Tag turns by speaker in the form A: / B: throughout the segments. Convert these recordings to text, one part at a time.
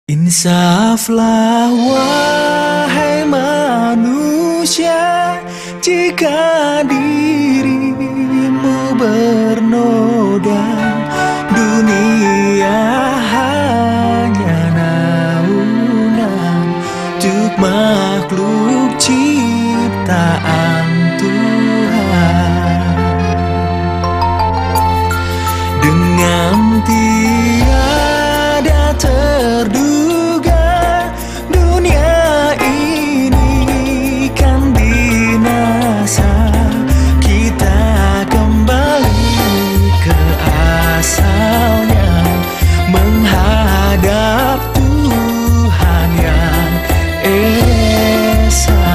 A: Insaflah wahai manusia, jika dirimu bernoda, dunia hanya naungan untuk makhluk ciptaan Tuhan. Dengan tiada terduga, dunia ini kan binasa. Kita kembali ke asalnya, menghadap Tuhan yang esa.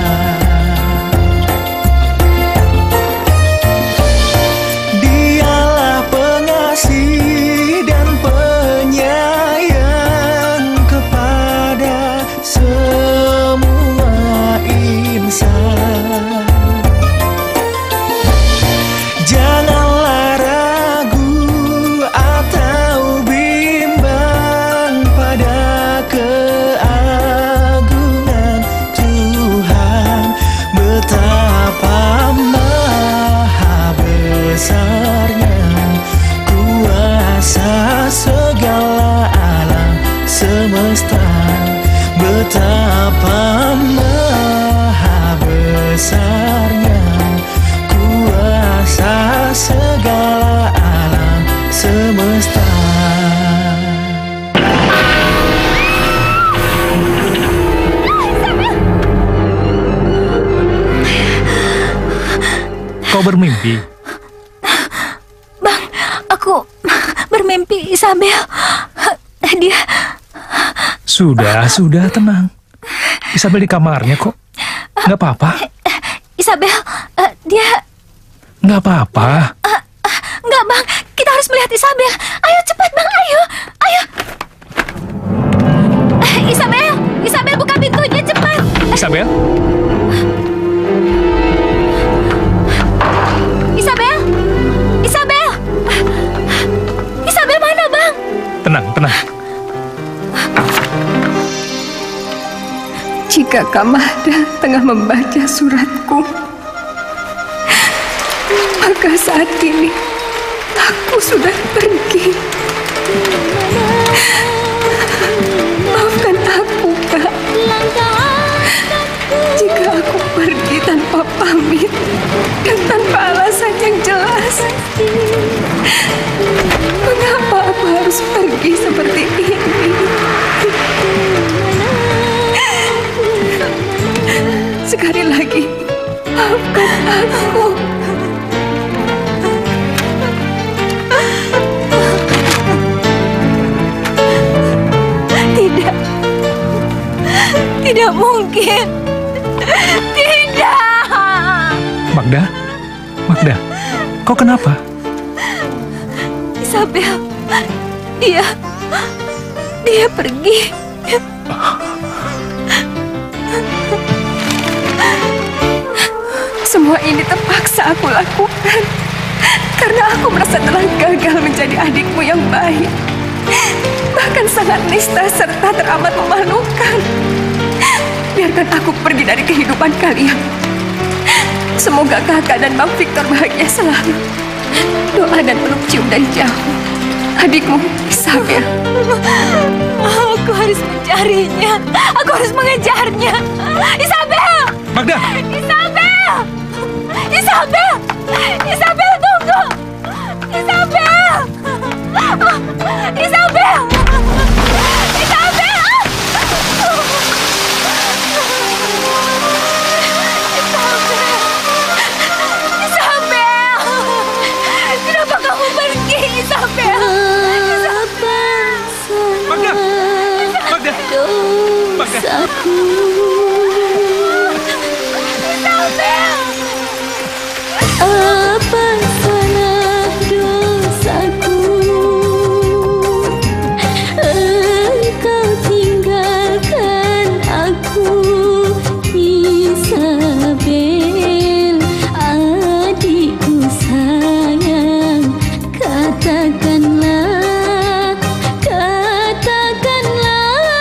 A: Dialah pengasih dan penyayang kepada semua insan. Janganlah ragu atau bimbang pada keagungan Tuhan, betapa maha besarnya kuasa segala alam semesta, betapa maha besarnya kuasa segala alam semesta.
B: Kau bermimpi?
C: Bang, aku bermimpi Isabel. Dia...
B: Sudah, tenang. Isabel di kamarnya kok. Nggak apa-apa.
C: Isabel, dia...
B: Nggak apa-apa.
C: Enggak bang, kita harus melihat Isabel. Ayo cepat bang, ayo. Isabel buka pintunya cepat.
B: Isabel?
C: Isabel mana bang?
B: Tenang.
D: Jika Kak Mahda tengah membaca suratku, maka saat ini aku sudah pergi. Maafkan aku, Kak. Jika aku pergi tanpa pamit dan tanpa alasan yang jelas, mengapa aku harus pergi seperti ini? Sekali lagi, maafkan aku.
C: Tidak mungkin. Tidak.
B: Magda, kau kenapa?
C: Isabel, dia pergi.
D: Semua ini terpaksa aku lakukan karena aku merasa telah gagal menjadi adikmu yang baik, bahkan sangat nista serta teramat memalukan. Biarkan aku pergi dari kehidupan kalian. Semoga kakak dan Bang Victor bahagia selalu. Doa dan peluk cium dari jauh. Adikmu, Isabel.
C: Aku harus mencarinya. Aku harus mengejarnya. Isabel!
B: Magda!
C: Isabel, tunggu! Isabel! Kenapa kamu pergi, Isabel?
B: Magda!
E: Apa salah dosaku? Engkau tinggalkan aku, Isabel, adikku sayang. Katakanlah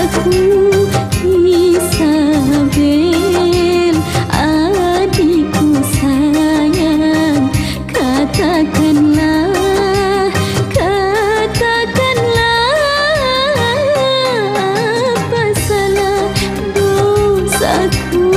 E: dosaku Isabel, adikku sayang, katakanlah, apa salah dosaku.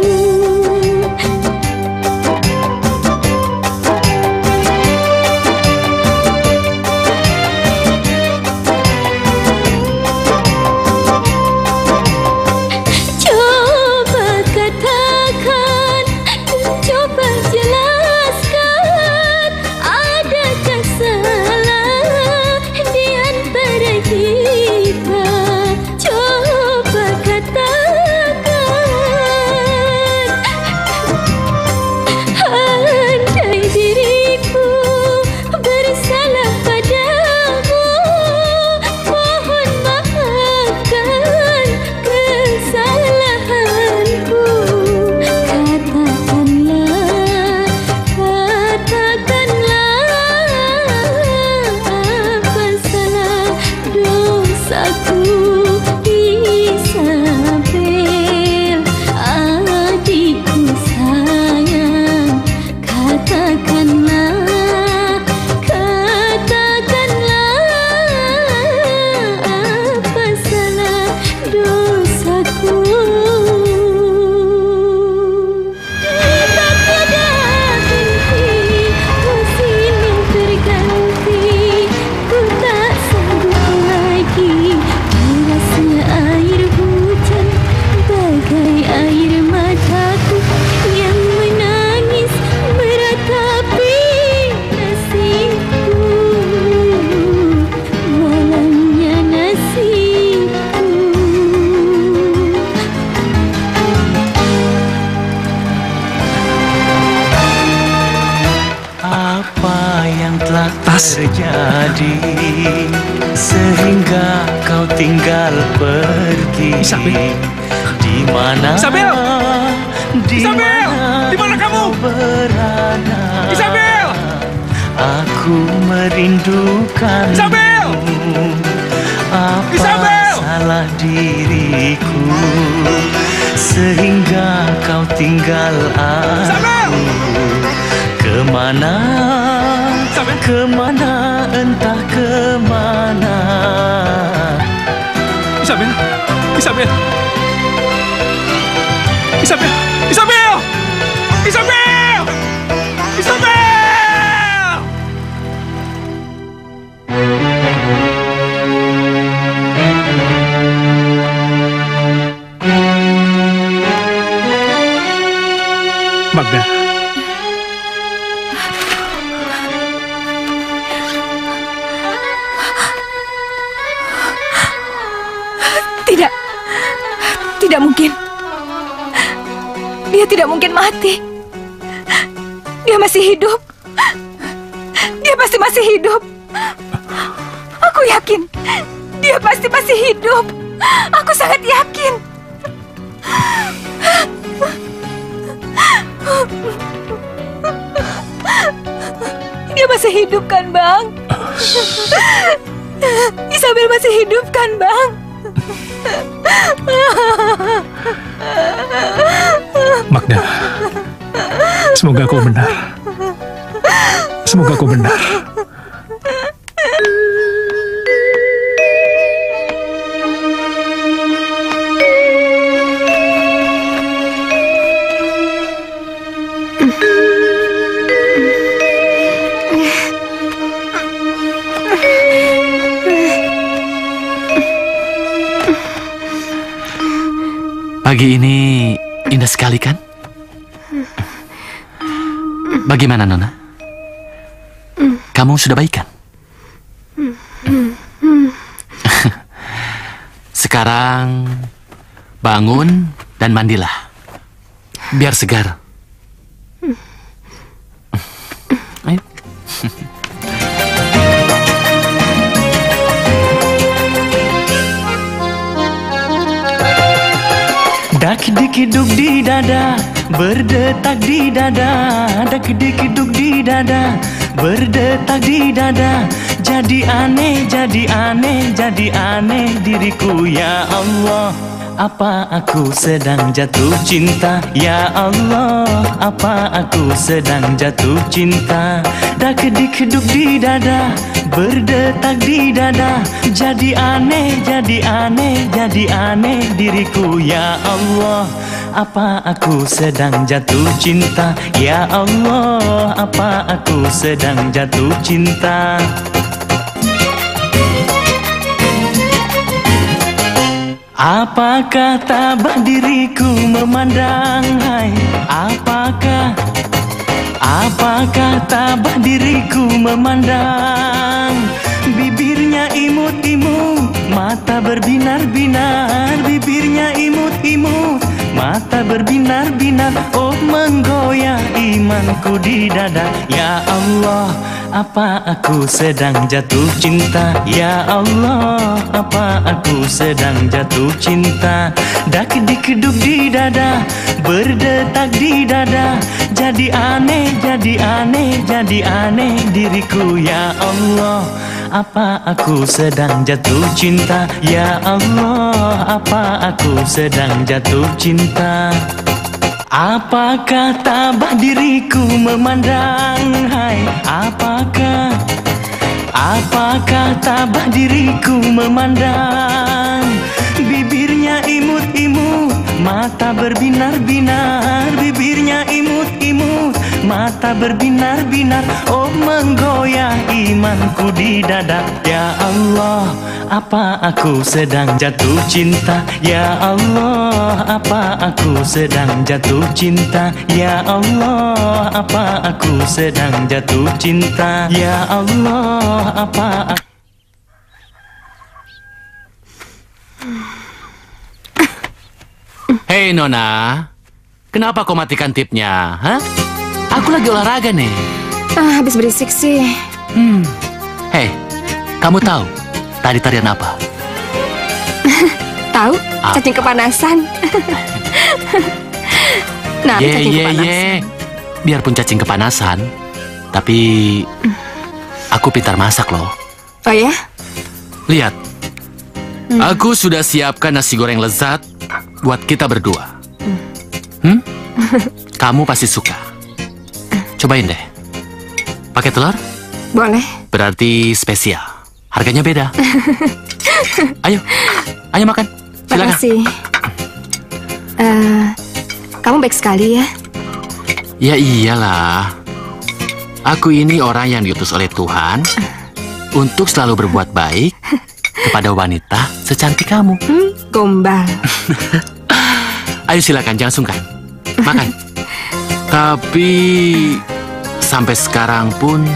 A: Terjadi sehingga kau tinggal pergi.
B: Isabel.
A: Di mana?
B: Isabel.
A: Di
B: Isabel, di mana kamu?
A: Berada.
B: Isabel.
A: Aku merindukan.
B: Isabel.
A: Apa
B: Isabel.
A: salah diriku sehingga kau tinggal aku?
B: Isabel.
A: Kemana?
B: Isabel.
A: Kemana, entah kemana.
B: Isabel. Isabel. Isabel. Isabel. Isabel. Isabel. Magda.
D: Tidak mungkin. Dia tidak mungkin mati. Dia masih hidup. Dia pasti masih hidup. Aku yakin. Dia pasti masih hidup. Aku sangat yakin. Dia masih hidup kan, Bang? Isabel masih hidup kan, Bang?
B: Magda, semoga kau benar. Semoga kau benar.
F: Pagi ini indah sekali kan? Bagaimana, Nona? Kamu sudah baik kan? Sekarang bangun dan mandilah. Biar segar. Ayo.
A: Dak-dik-duk di dada, berdetak di dada. Dak-dik-duk di dada, berdetak di dada. Jadi aneh, jadi aneh, jadi aneh diriku ya Allah. Apa aku sedang jatuh cinta? Ya Allah, apa aku sedang jatuh cinta? Dak-dik-duk di dada, berdetak di dada. Jadi aneh, jadi aneh, jadi aneh diriku ya Allah. Apa aku sedang jatuh cinta? Ya Allah, apa aku sedang jatuh cinta? Apakah tabah diriku memandang? Hai, apakah tabah diriku memandang? Bibirnya imut-imut, mata berbinar-binar. Bibirnya imut-imut, mata berbinar-binar. Oh, menggoyah imanku di dada. Ya Allah, apa aku sedang jatuh cinta? Ya Allah, apa aku sedang jatuh cinta? Dak-dik-duk di dada, berdetak di dada. Jadi aneh, jadi aneh, jadi aneh diriku ya Allah. Apa aku sedang jatuh cinta? Ya Allah, apa aku sedang jatuh cinta? Apakah tabah diriku memandang? Hai, apakah tabah diriku memandang? Bibirnya imut-imut, mata berbinar-binar. Bibirnya imut-imut, mata berbinar-binar. Oh, menggoyah imanku di dada. Ya Allah, apa aku sedang jatuh cinta? Ya Allah, apa aku sedang jatuh cinta? Ya Allah, apa aku sedang jatuh cinta? Ya Allah, apa aku...
F: Hei Nona, kenapa kau matikan tipnya? Hah? Aku lagi olahraga nih.
D: Habis berisik sih.
F: Hei, kamu tahu tadi tarian apa?
D: Tahu? Cacing kepanasan. Nah, cacing kepanasan.
F: Biarpun cacing kepanasan, tapi aku pintar masak loh.
D: Oh ya?
F: Lihat, aku sudah siapkan nasi goreng lezat buat kita berdua. Kamu pasti suka. Cobain deh. Pakai telur?
D: Boleh.
F: Berarti spesial. Harganya beda. Ayo, ayo makan. Silakan.
D: Makasih. Kamu baik sekali ya.
F: Ya iyalah. Aku ini orang yang diutus oleh Tuhan untuk selalu berbuat baik kepada wanita secantik kamu.
D: Gombal.
F: Ayo silakan, jangan sungkan. Makan. Tapi sampai sekarang pun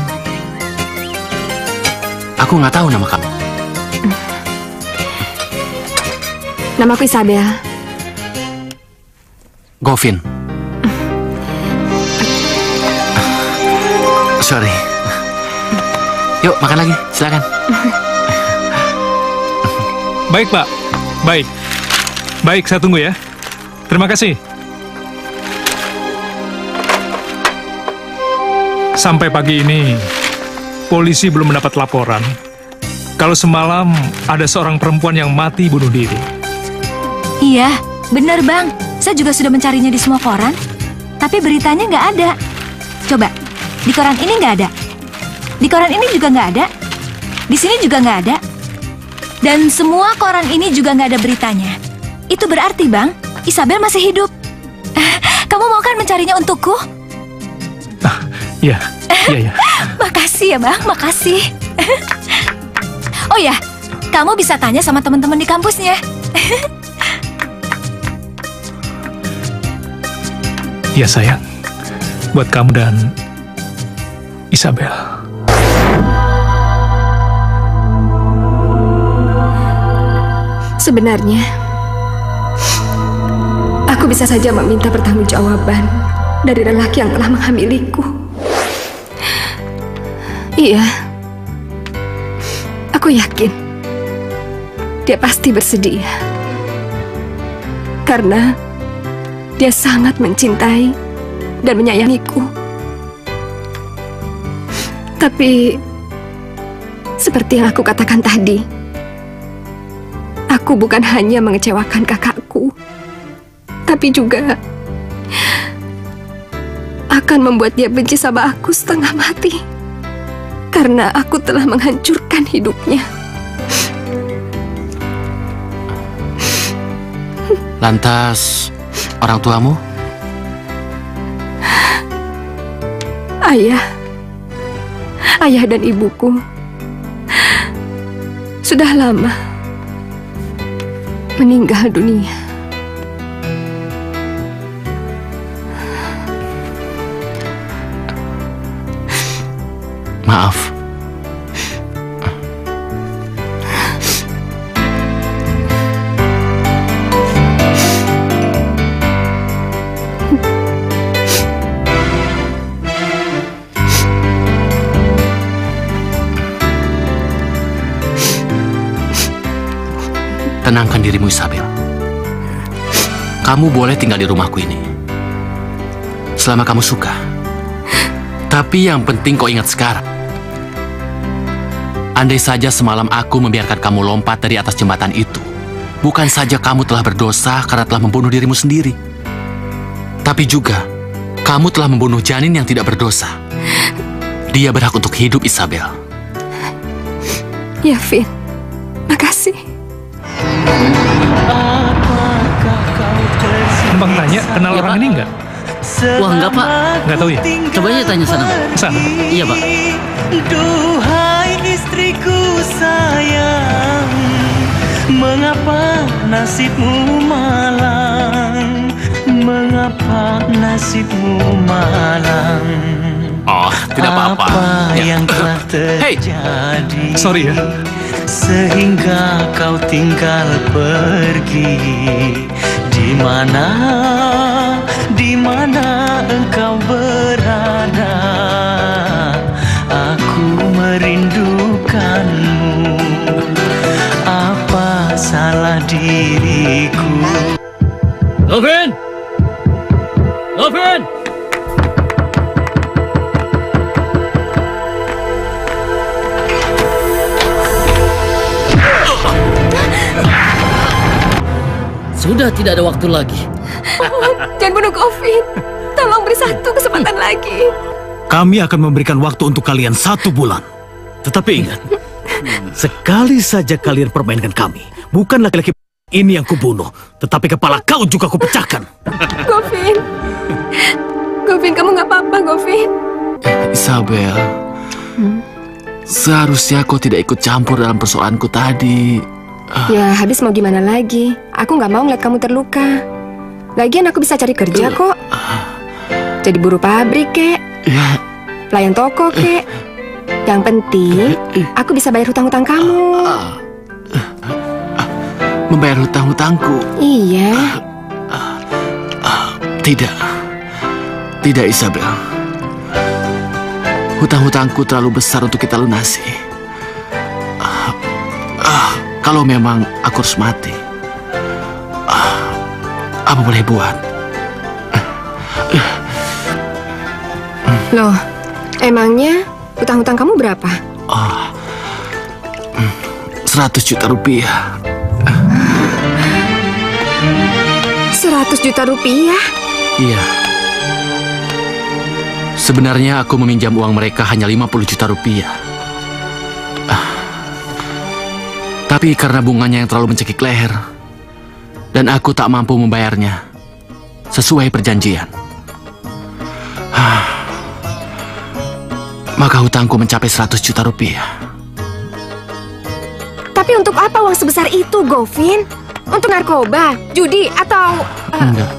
F: aku nggak tahu nama kamu.
D: Namaku Isabel.
F: Govin. Sorry. Yuk makan lagi, silakan.
B: Baik, Pak. Baik. Baik, saya tunggu ya. Terima kasih. Sampai pagi ini, polisi belum mendapat laporan kalau semalam ada seorang perempuan yang mati bunuh diri.
C: Iya, benar Bang. Saya juga sudah mencarinya di semua koran, tapi beritanya nggak ada. Coba, di koran ini nggak ada. Di koran ini juga nggak ada. Di sini juga nggak ada. Dan semua koran ini juga nggak ada beritanya. Itu berarti Bang, Isabel masih hidup. Kamu mau kan mencarinya untukku?
B: Iya, iya.
C: Makasih ya Bang, makasih. Oh ya, kamu bisa tanya sama teman-teman di kampusnya.
B: Iya sayang, buat kamu dan Isabel.
D: Sebenarnya, aku bisa saja meminta pertanggungjawaban dari lelaki yang telah menghamiliku. Iya, aku yakin dia pasti bersedia. Karena dia sangat mencintai dan menyayangiku. Tapi seperti yang aku katakan tadi, aku bukan hanya mengecewakan kakakku, tapi juga akan membuat dia benci sama aku setengah mati. Karena aku telah menghancurkan hidupnya.
F: Lantas, orang tuamu?
D: Ayah dan ibuku sudah lama meninggal dunia.
F: Maaf. Tenangkan dirimu, Isabel. Kamu boleh tinggal di rumahku ini selama kamu suka. Tapi yang penting kau ingat sekarang, andai saja semalam aku membiarkan kamu lompat dari atas jembatan itu, bukan saja kamu telah berdosa karena telah membunuh dirimu sendiri, tapi juga kamu telah membunuh janin yang tidak berdosa. Dia berhak untuk hidup, Isabel.
D: Ya, Vin. Makasih.
B: Bang tanya, kenal orang ini nggak?
G: Wah, enggak, Pak.
B: Nggak tahu ya?
G: Coba aja tanya sana, Pak.
B: Sana.
G: Iya, Pak.
A: Duhai istriku sayang, mengapa nasibmu malang? Mengapa nasibmu malang?
F: Oh, tidak apa-apa.
A: Apa
F: Ya.
A: yang telah
F: Hey.
A: terjadi?
B: Sorry ya.
A: Sehingga kau tinggal pergi. Di mana engkau berada? Aku merindukanmu. Apa salah diriku?
G: Lovin! Lovin! Sudah tidak ada waktu lagi.
D: Jangan bunuh Govin. Tolong beri satu kesempatan lagi.
H: Kami akan memberikan waktu untuk kalian 1 bulan. Tetapi ingat, sekali saja kalian permainkan kami, bukan laki-laki ini yang kubunuh, tetapi kepala kau juga kupecahkan.
D: Govin. Govin, kamu nggak apa-apa, Govin.
F: Isabel, seharusnya kau tidak ikut campur dalam persoalanku tadi.
D: Ya, habis mau gimana lagi? Aku nggak mau ngeliat kamu terluka. Lagian aku bisa cari kerja kok. Jadi buruh pabrik, kek.
F: Ya,
D: Pelayan toko, kek. Yang penting, aku bisa bayar hutang-hutang kamu.
F: membayar hutang-hutangku.
D: Iya.
F: Tidak Isabel. Hutang-hutangku terlalu besar untuk kita lunasi. Kalau memang aku harus mati, apa boleh buat?
D: Loh, emangnya hutang-hutang kamu berapa?
F: 100 juta rupiah.
D: 100 juta rupiah?
F: Iya. Sebenarnya aku meminjam uang mereka hanya 50 juta rupiah. Tapi karena bunganya yang terlalu mencekik leher, dan aku tak mampu membayarnya sesuai perjanjian, maka hutangku mencapai 100 juta rupiah.
D: Tapi untuk apa uang sebesar itu, Govin? Untuk narkoba, judi, atau...
F: Enggak.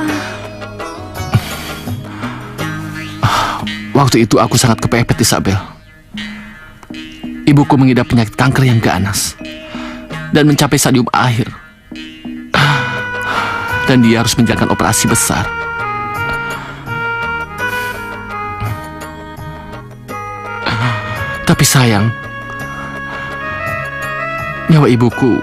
F: Waktu itu aku sangat kepepet, Isabel. Ibuku mengidap penyakit kanker yang ganas dan mencapai stadium akhir. Dan dia harus menjalankan operasi besar. Tapi sayang, nyawa ibuku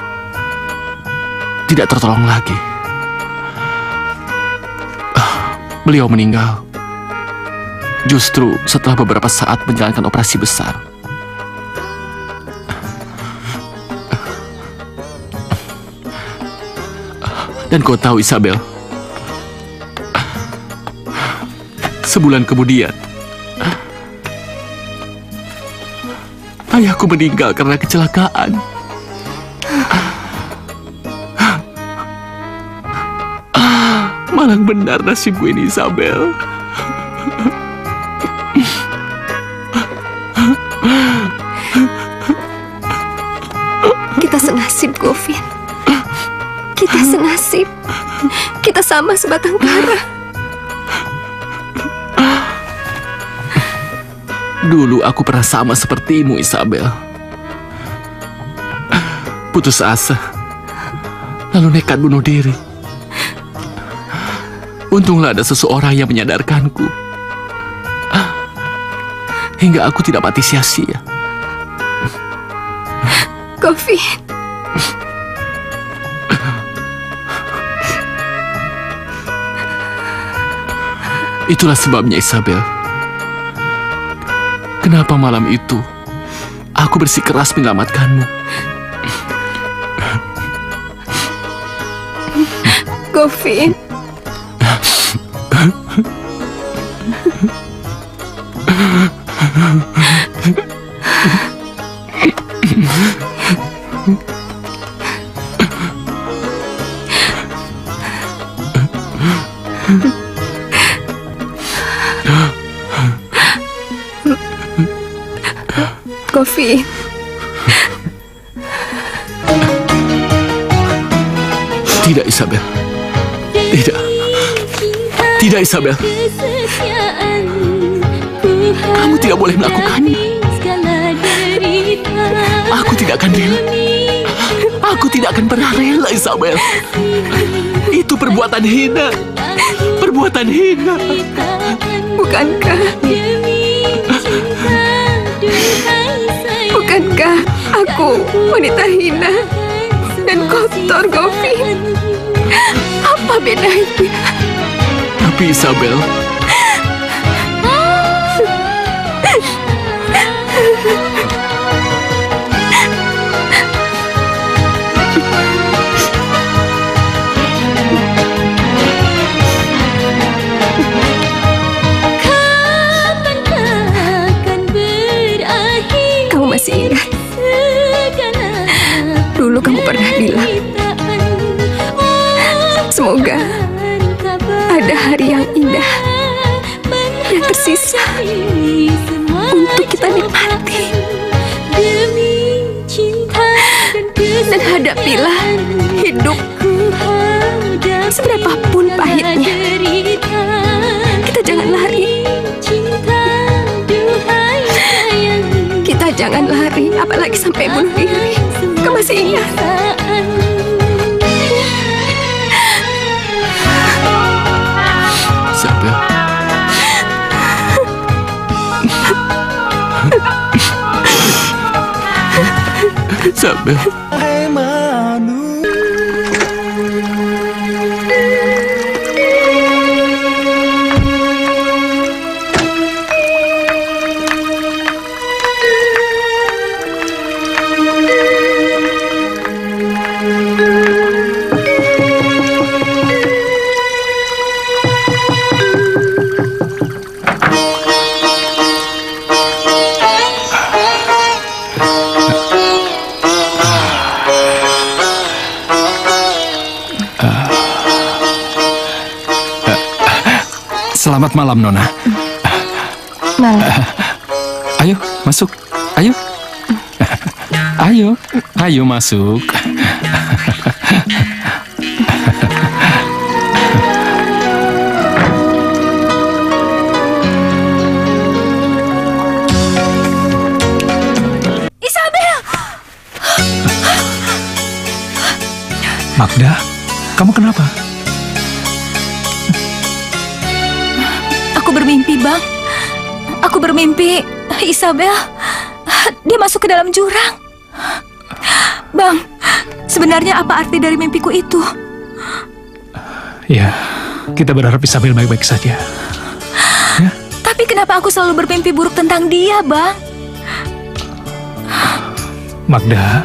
F: tidak tertolong lagi. Beliau meninggal Justru setelah beberapa saat menjalankan operasi besar, dan kau tahu Isabel, sebulan kemudian ayahku meninggal karena kecelakaan. Malang benar nasibku ini, Isabel.
D: Kita senasib, Govin. Kita senasib. Kita sama sebatang kara.
F: Dulu aku pernah sama sepertimu, Isabel. Putus asa, lalu nekat bunuh diri. Untunglah ada seseorang yang menyadarkanku, hingga aku tidak mati sia-sia.
D: Govin.
F: Itulah sebabnya, Isabel, kenapa malam itu aku bersikeras menyelamatkanmu.
D: Govin. Govin.
F: Tidak, Isabel. Tidak. Tidak, Isabel. Kamu tidak boleh melakukannya. Aku tidak akan rela. Aku tidak akan pernah rela, Isabel. Itu perbuatan hina. Perbuatan hina.
D: Bukankah? Bukankah aku wanita hina dan kotor, Govin? Apa bedanya?
F: Tapi Isabel,
D: kamu masih ingat? Dulu kamu pernah bilang, semoga ada hari yang indah yang tersisa untuk kita nikmati. Dan hadapilah hidup seberapapun pahitnya. Kita jangan lari. Kita jangan lari, apalagi sampai bunuh diri. Kamu masih ingat?
F: Isabel. Isabel.
I: Selamat malam, Nona.
D: Malam.
I: Ayo, masuk. Ayo. Ayo, ayo masuk.
C: Isabel!
B: Magda, kamu kenapa?
C: Aku bermimpi, Bang. Aku bermimpi Isabel, dia masuk ke dalam jurang. Bang, sebenarnya apa arti dari mimpiku itu?
B: Ya, kita berharap Isabel baik-baik saja. Ya?
C: Tapi kenapa aku selalu bermimpi buruk tentang dia, Bang?
B: Magda,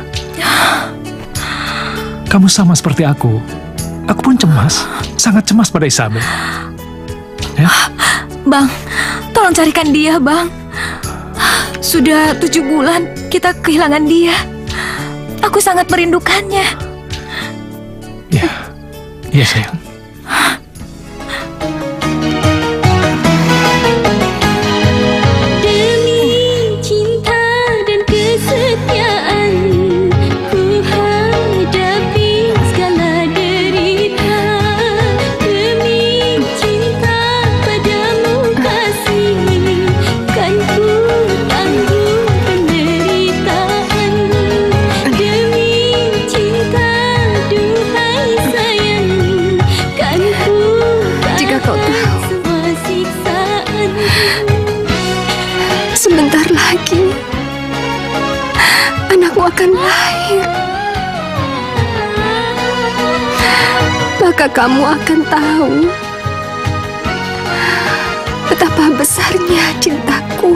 B: kamu sama seperti aku. Aku pun cemas, sangat cemas pada Isabel. Ya?
C: Bang, tolong carikan dia, Bang. Sudah 7 bulan kita kehilangan dia. Aku sangat merindukannya.
B: Ya, iya sayang.
D: Sebentar lagi anakku akan lahir. Maka kamu akan tahu betapa besarnya cintaku.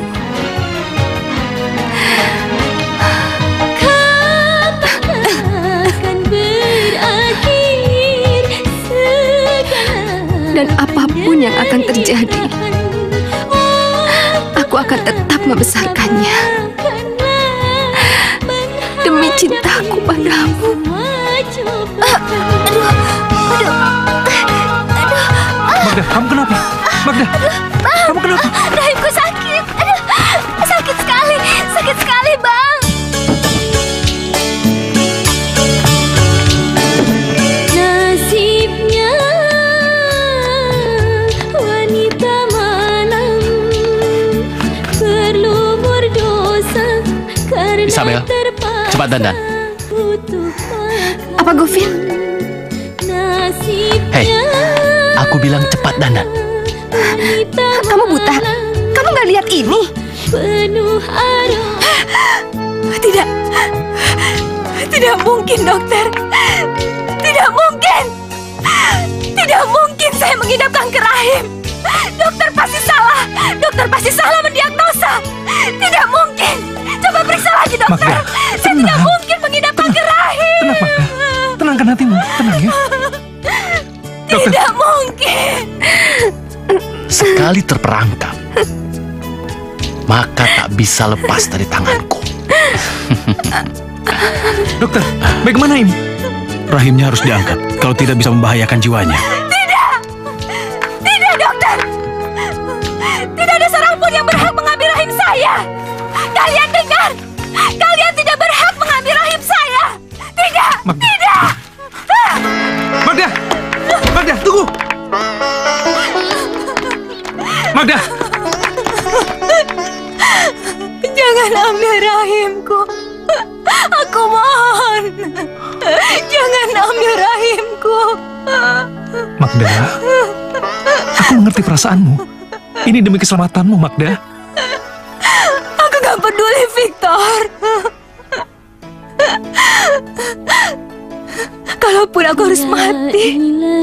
D: Dan apapun yang akan terjadi, aku akan tetap membesarkannya demi cintaku padamu.
B: Magda, kamu kenapa? Magda, kamu kenapa?
C: Rahimku sakit. Sakit sekali, Bang.
E: Nasibnya wanita malam perlu berdosa karena
F: Isabel, cepat dandan.
D: Apa, Govin?
F: Hei, aku bilang cepat dandan.
D: Kamu buta? Kamu nggak lihat ini? Tidak mungkin, dokter. Tidak mungkin. Tidak mungkin saya mengidap kanker rahim. Dokter pasti salah. Dokter pasti salah mendiagnosa. Tidak mungkin. Coba periksa lagi, dokter.
B: Magda,
D: Saya tidak mungkin mengidap kanker rahim.
B: Tenang, Magda. Tenangkan hatimu, tenang ya. Dokter.
D: Tidak mungkin.
F: Sekali terperangkap, maka tak bisa lepas dari tanganku.
B: Dokter, bagaimana ini?
H: Rahimnya harus diangkat, kalau tidak bisa membahayakan jiwanya.
D: Tidak, dokter. Tidak ada seorang pun yang berhak mengambil rahim saya. Kalian dengar? Kalian tidak berhak mengambil rahim saya. Tidak,
B: Magda.
D: tidak.
B: Magda! Magda, tunggu! Magda!
D: Jangan ambil rahimku. Aku mohon. Jangan ambil rahimku.
B: Magda, aku mengerti perasaanmu. Ini demi keselamatanmu, Magda.
D: Aku gak peduli, Victor. Kalaupun aku harus mati,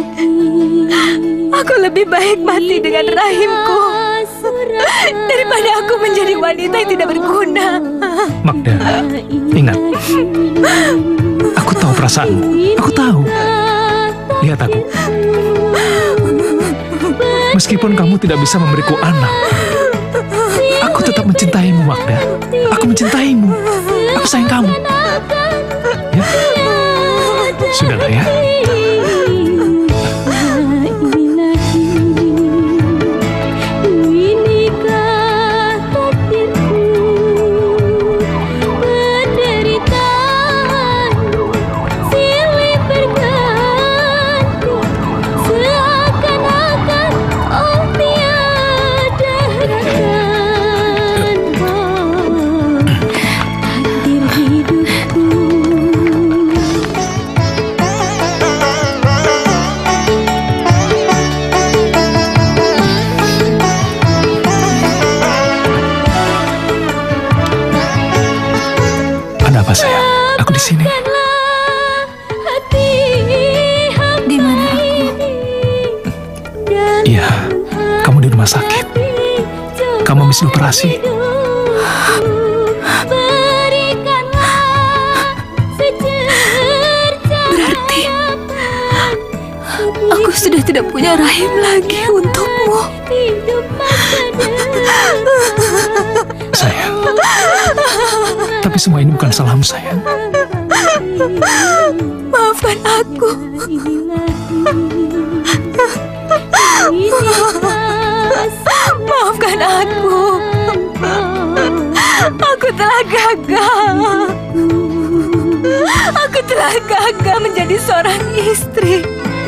D: aku lebih baik mati dengan rahimku daripada aku menjadi wanita yang tidak berguna.
B: Magda, ingat. Aku tahu perasaanmu. Aku tahu. Lihat aku. Meskipun kamu tidak bisa memberiku anak, aku tetap mencintaimu, Magda. Aku mencintaimu. Aku sayang kamu. Ya? Sudahlah ya. habis dioperasi.
D: Berarti aku sudah tidak punya rahim lagi untukmu.
B: Sayang, tapi semua ini bukan salahmu, sayang.
D: Maafkan aku. Maafkan aku. Aku telah gagal. Aku telah gagal menjadi seorang istri.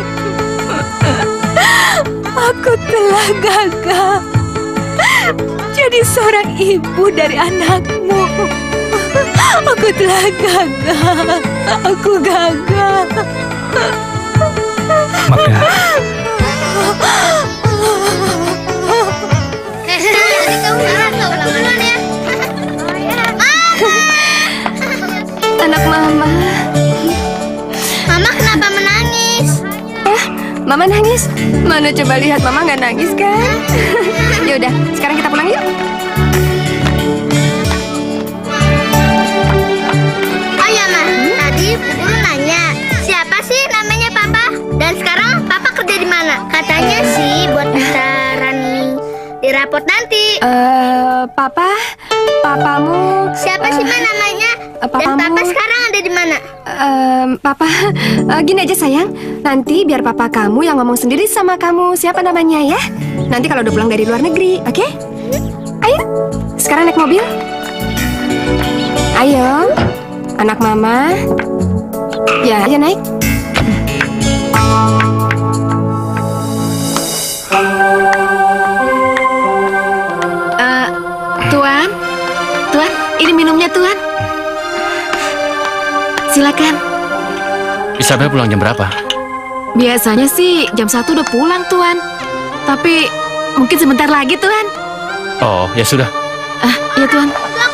D: Aku telah gagal jadi seorang ibu dari anakmu. Aku telah gagal. Aku gagal.
B: Magda,
D: anak mama.
E: Mama kenapa menangis?
D: Mama nangis? Mana coba lihat mama nggak nangis kan? Yaudah, sekarang kita pulang yuk.
E: Oh ya Ma, tadi guru nanya siapa sih namanya Papa? Dan sekarang Papa kerja di mana? Katanya sih buat minta running di raport nanti.
D: Papamu
E: Siapa sih Ma namanya? Dan
D: papamu-
E: Papa sekarang ada di mana?
D: Papa, gini aja sayang. Nanti biar papa kamu yang ngomong sendiri sama kamu siapa namanya ya. Nanti kalau udah pulang dari luar negeri, oke? Ayo, sekarang naik mobil. Ayo, anak mama. Ya, ayo naik. Tuan, ini minumnya Tuan. Silakan.
F: Isabel pulang jam berapa?
D: Biasanya sih jam 1 udah pulang, Tuan. Tapi mungkin sebentar lagi, Tuan.
F: Oh, ya sudah.
D: Iya, Tuan.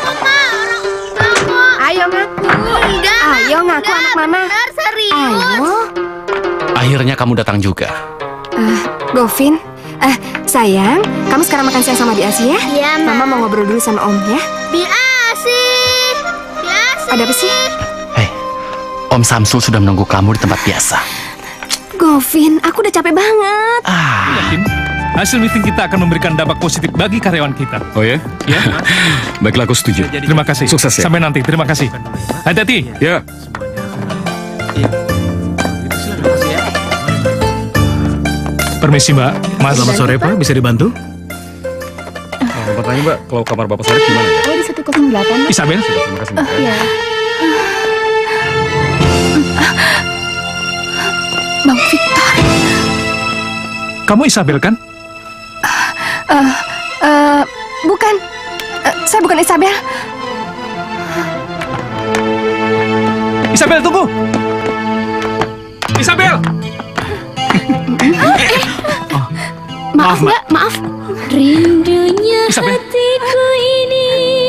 E: Ayo ngaku. Enggak.
D: Ayo ngaku anak mama.
E: Benar, serius.
D: Ayo.
F: Akhirnya kamu datang juga.
D: Govin. Sayang, kamu sekarang makan siang sama Biasi ya?
E: Iya, Ma.
D: Mama mau ngobrol dulu sama Om ya.
E: Biasi.
D: Ada apa sih?
F: Hei, Om Samsul sudah menunggu kamu di tempat biasa.
D: Govin, aku udah capek banget.
B: yakin? Hasil meeting kita akan memberikan dampak positif bagi karyawan kita.
I: Oh ya?
B: Ya,
I: Baiklah, aku setuju.
B: terima kasih.
I: Sukses ya.
B: Sampai nanti, terima kasih. Hati-hati.
I: Ya.
B: Permisi Mbak, Mas.
H: Selamat sore Pak, bisa dibantu?
I: Bapak tanya Mbak, kalau kamar Bapak Sarif gimana?
D: Oh, di 108.
B: Isabel,
I: Terima kasih Mbak.
D: Iya. Bang Victor.
B: kamu Isabel kan?
D: Bukan. Saya bukan Isabel.
B: Isabel, tunggu! Isabel!
D: Maaf, Mbak. Maaf.
E: Rindunya
B: Isabel.
E: hatiku ini,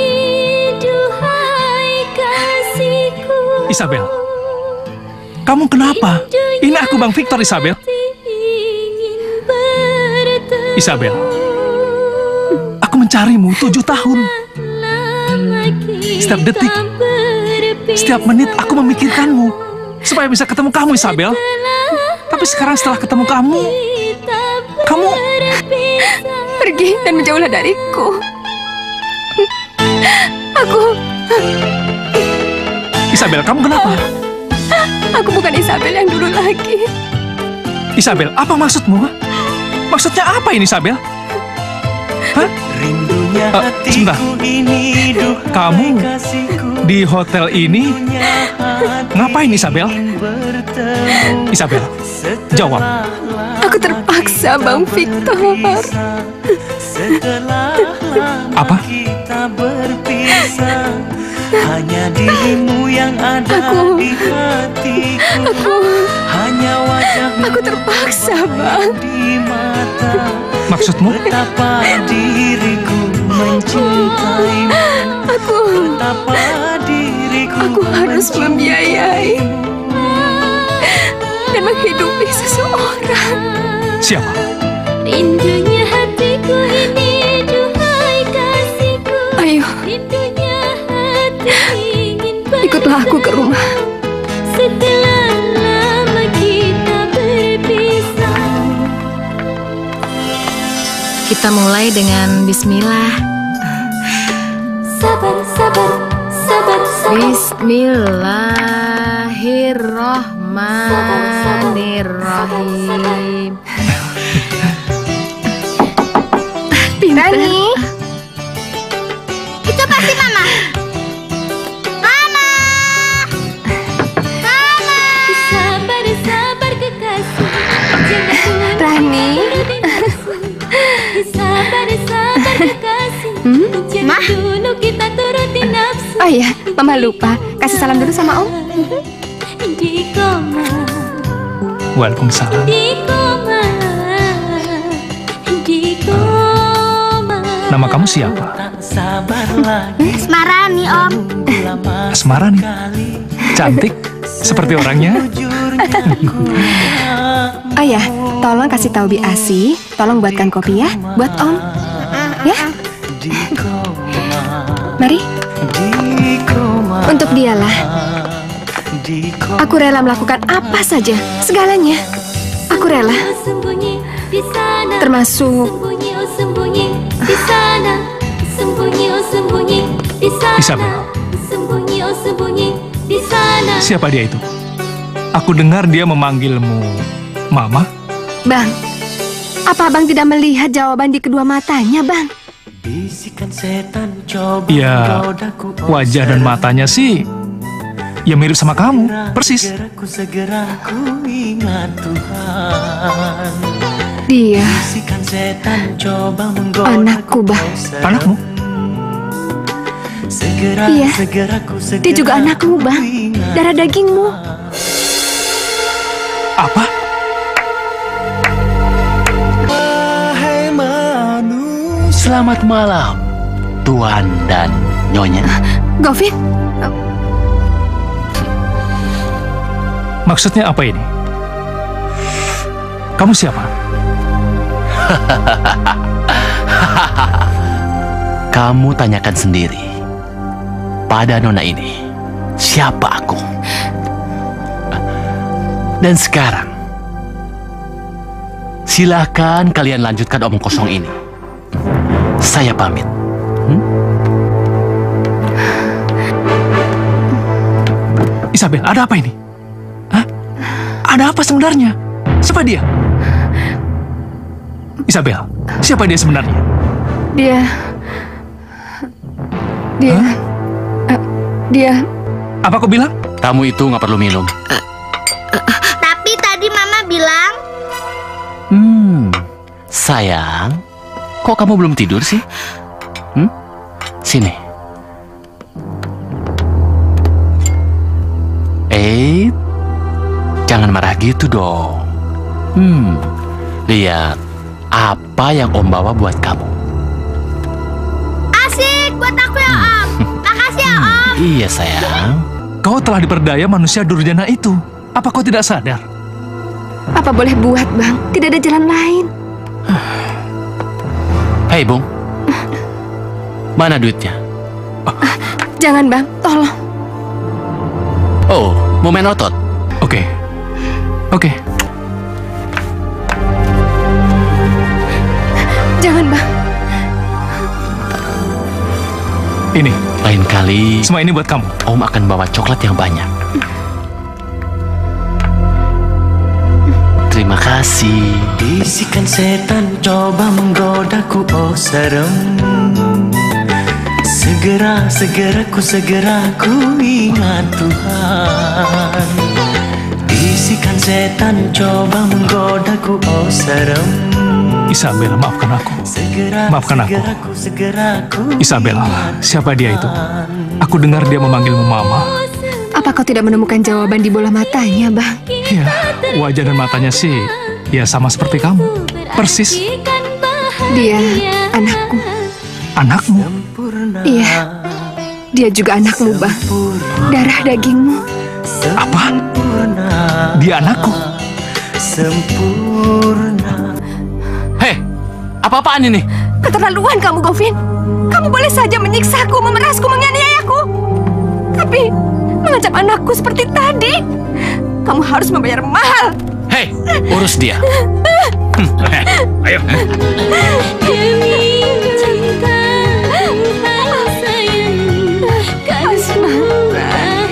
E: duhai kasihku.
B: Isabel, kamu kenapa? Ini aku Bang Victor, Isabel.
E: Ingin bertemu
B: Isabel, aku mencarimu 7 tahun.
E: lagi
B: Setiap detik,
E: tak berpisah.
B: setiap menit aku memikirkanmu supaya bisa ketemu kamu, Isabel. Tapi sekarang setelah ketemu kamu
D: Pergi dan menjauhlah dariku.
B: Isabel, kamu kenapa?
D: Aku bukan Isabel yang dulu lagi.
B: Isabel, apa maksudmu? Maksudnya apa ini, Isabel? Hah? Sebentar. Kamu di hotel ini ngapain, Isabel? Isabel, jawab.
D: Aku terpaksa, Bang Victor.
B: Apa?
A: Hanya dirimu yang ada di hatiku. Hanya wajahmu
D: Aku terpaksa, Bang.
A: di mata.
B: Maksudmu?
A: Betapa diriku mencintaimu. Betapa diriku
D: Aku harus membiayai dan menghidupi seseorang.
B: Siapa?
E: Rindunya hatiku ini, duhai kasihku.
D: Ikutlah aku ke rumah.
J: Setelah lama kita berpisah.
K: Kita mulai dengan bismillah.
J: Sabar, sabar, sabar, sabar.
K: Bismillahirrahmanirrahim.
E: Rani, itu pasti Mama. Mama, Mama.
J: Sabar, sabar kekasih.
D: Rani.
J: Sabar, sabar kekasih. Jangan dulu kita turutin nafsu.
D: Oh iya, Mama lupa. Kasih salam dulu sama Om.
J: Di koma,
B: Waalaikumsalam.
J: di koma, di koma.
B: Nama kamu siapa?
E: Asmarani, Om.
B: Asmara nih. Cantik, seperti orangnya.
D: Oh ya, tolong kasih tahu Bi Asi, tolong buatkan kopi ya, buat Om. Ya? Mari. Untuk dialah. Aku rela melakukan apa saja, segalanya. Aku rela.
J: Sembunyi di sana.
D: Termasuk
J: Sembunyi, oh sembunyi di sana. Sembunyi, oh sembunyi di sana.
B: Isabel.
J: Sembunyi, oh sembunyi di sana.
B: Siapa dia itu? Aku dengar dia memanggilmu Mama.
D: Bang, apa Bang tidak melihat jawaban di kedua matanya, Bang?
B: Ya, wajah dan matanya sih ya mirip sama kamu, persis.
D: Dia anakku, Bang.
B: Anakmu?
D: Iya, dia juga anakmu, Bang. Darah dagingmu.
B: Apa?
F: Selamat malam, Tuan dan Nyonya.
D: Govin,
B: Maksudnya apa ini? Kamu siapa?
F: Kamu tanyakan sendiri pada Nona ini, siapa aku? Dan sekarang, silakan kalian lanjutkan omong kosong ini. Saya pamit.
B: Isabel, ada apa ini? Hah? Ada apa sebenarnya? Siapa dia? Isabel, siapa dia sebenarnya?
D: Dia.
B: Apa kau bilang?
F: Kamu itu nggak perlu minum.
E: Tapi tadi Mama bilang
F: Sayang, kok kamu belum tidur sih? Sini. Jangan marah gitu dong. Lihat apa yang Om bawa buat kamu.
E: asik buat aku ya Om. Makasih ya Om.
F: Iya sayang.
B: Kau telah diperdaya manusia durjana itu. Apa kau tidak sadar?
D: Apa boleh buat, Bang? Tidak ada jalan lain.
F: Hei Bung, mana duitnya?
D: Jangan, Bang. Tolong.
F: Oh, mau main otot?
B: Oke.
D: Jangan, Bang.
B: Ini.
F: Lain kali,
B: Semua ini buat kamu.
F: Om akan bawa coklat yang banyak. Terima kasih.
A: Bisikan setan coba menggodaku, oh serem. Segera ku ingat Tuhan. Bisikan setan coba menggodaku, oh serem.
B: Isabel, maafkan aku. Maafkan aku. Isabel, siapa dia itu? Aku dengar dia memanggilmu Mama.
D: Apa kau tidak menemukan jawaban di bola matanya, Bang?
B: Ya, wajah dan matanya sih ya sama seperti kamu. Persis.
D: Dia anakku.
B: Anakmu?
D: Iya. Dia juga anakmu, Bang. Darah dagingmu.
B: Apa? Dia anakku?
F: Hei, apa-apaan ini?
D: Keterlaluan kamu, Govin. Kamu boleh saja menyiksaku, memerasku, menganiayaku. mengancam anakku seperti tadi. Kamu harus membayar mahal.
F: Hei, urus dia.
H: Ayo.
J: Demi cinta Tuhan sayang, kan semua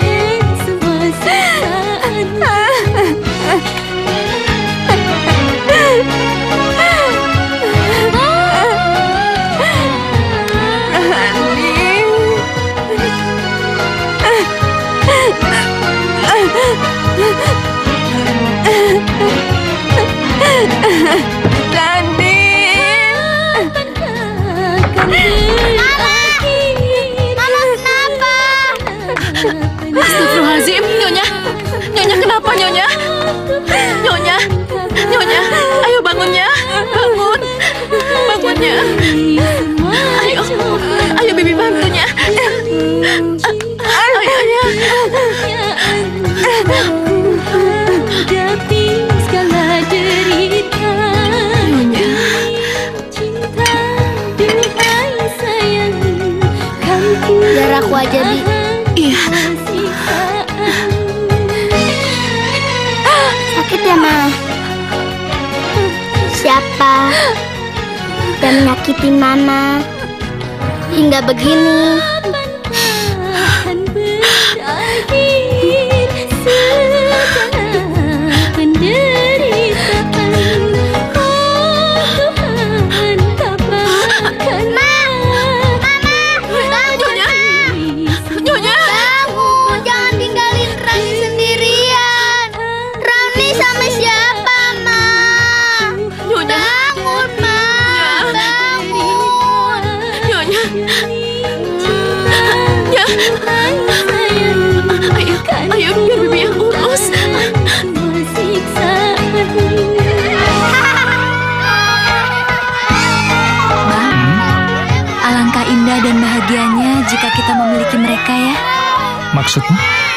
K: Astagfirullahaladzim, Nyonya. Nyonya kenapa, Nyonya? Nyonya, Nyonya, ayo bangunnya. Bangun, bangunnya. Ayo, ayo Bibi bantunya. Ayo, ya.
J: hadapi segala derita.
K: Nyonya.
J: Cinta Tuhan sayang, kan ku
E: Biar aku aja, Bi.
K: Iya.
E: Sakit ya, Ma? Siapa yang menyakiti Mama hingga begini?
J: akan berakhir segala penderitaan. Oh Tuhan, tabahkan
K: Nyonya. Nyonya.
E: Bangun, jangan tinggalin Rani sendirian. Rani sama siapa, Ma?
K: Nyonya.
E: Bangun, Ma. Bangun.
K: Nyonya. Ya. Ayo, ayo biar Bibi yang urus.
C: Bang, alangkah indah dan bahagianya jika kita memiliki mereka ya.
B: Maksudmu?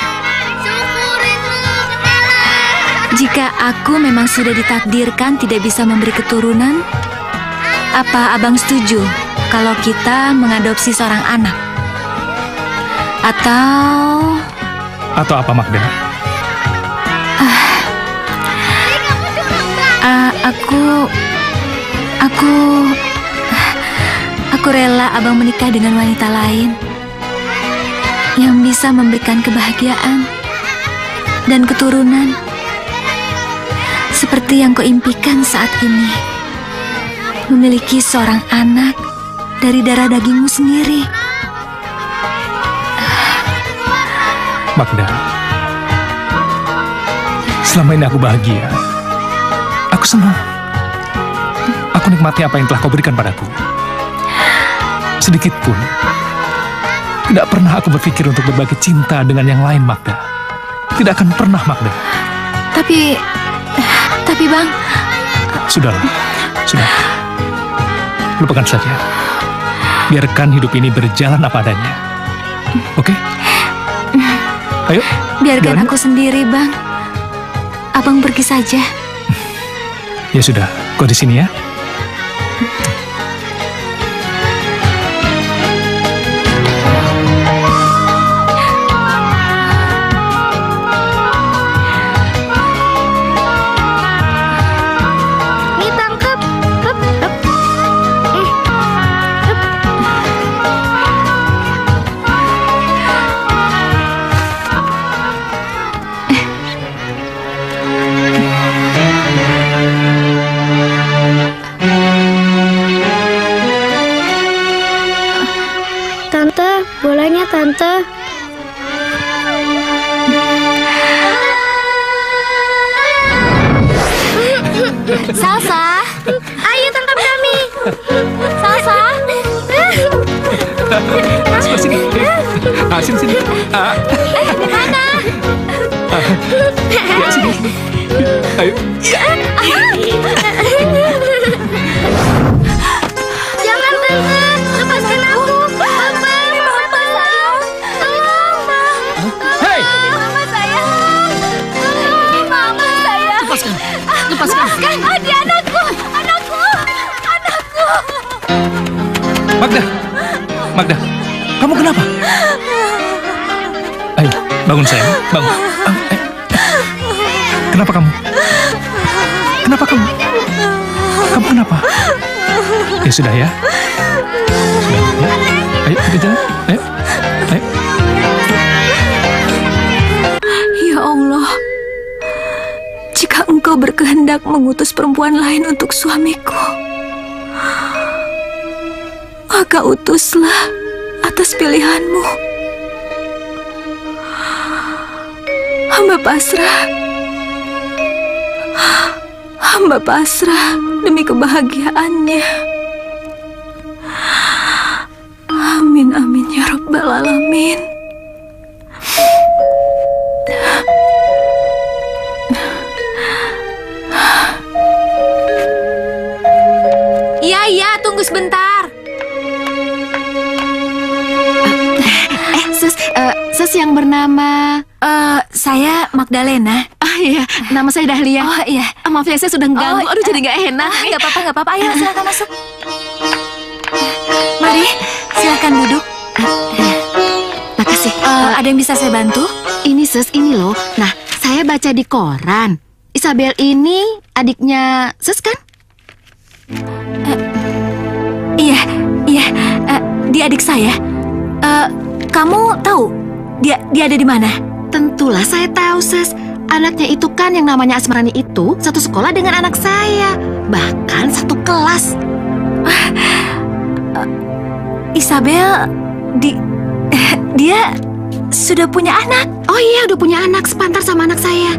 C: Jika aku memang sudah ditakdirkan tidak bisa memberi keturunan, apa abang setuju kalau kita mengadopsi seorang anak? Atau
B: Atau apa, Magda?
C: Aku rela abang menikah dengan wanita lain yang bisa memberikan kebahagiaan dan keturunan seperti yang kau impikan saat ini. Memiliki seorang anak dari darah dagingmu sendiri.
B: Magda, selama ini aku bahagia. Aku senang. Aku nikmati apa yang telah kau berikan padaku. Sedikit pun tidak pernah aku berpikir untuk berbagi cinta dengan yang lain, Magda. Tidak akan pernah, Magda.
C: Tapi bang,
B: Sudahlah, sudah. Lupakan saja. Biarkan hidup ini berjalan apa adanya. Oke? Ayo.
C: biarkan
B: jalan.
C: aku sendiri, bang. Abang pergi saja.
B: Ya sudah, kau di sini ya.
E: Nih, tangkap. Hup, hup. Tante, bolanya Tante.
C: Salsa,
E: Ayo tangkap kami.
C: Salsa.
B: Sebelah sini. Sini, sini.
C: Di mana?
B: Ya, sini, sini. Ayo.
E: Jangan Tante, lepaskan aku. Papa, tolong,
B: Hei!
E: Mama sayang. Mama sayang.
G: Lepaskan, lepaskan.
E: Dia anakku.
B: Magda! Magda, kamu kenapa? Ayo, bangun. Bangun sayang, bangun. Kenapa kamu? Kenapa kamu? Kamu kenapa? Ya sudah ya. Sudah, ya. Ayo kita jalan. Ayo. Ayo.
D: Ya Allah, jika Engkau berkehendak mengutus perempuan lain untuk suamiku, maka utuslah atas pilihan-Mu. Hamba pasrah. Hamba pasrah demi kebahagiaannya. Amin, amin, ya Rabbal Alamin.
C: Iya, tunggu sebentar.
K: Sus yang bernama...
C: Saya Magdalena.
K: Iya, nama saya Dahlia.
C: Oh iya.
K: Maaf ya, saya sudah ganggu. Aduh, jadi nggak enak.
C: Nggak apa-apa. Ayo, silakan masuk. Mari, silakan duduk.
K: Makasih.
C: Ada yang bisa saya bantu?
K: Ini Sus, ini loh. Nah, saya baca di koran. Isabel ini adiknya Sus kan?
C: Iya. Dia adik saya. Kamu tahu dia ada di mana?
K: Tentulah saya tahu, Sus. Anaknya itu kan yang namanya Asmarani itu satu sekolah dengan anak saya. Bahkan satu kelas.
C: Isabel, dia sudah punya anak?
K: Oh iya, udah punya anak, sepantar sama anak saya.